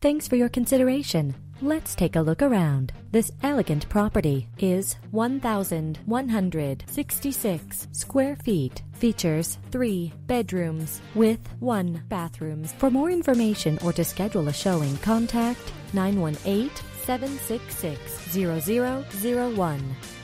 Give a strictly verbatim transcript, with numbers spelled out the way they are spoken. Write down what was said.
Thanks for your consideration. Let's take a look around. This elegant property is one thousand one hundred sixty-six square feet. Features three bedrooms with one bathroom. For more information or to schedule a showing, contact nine one eight, seven six six, zero zero zero one.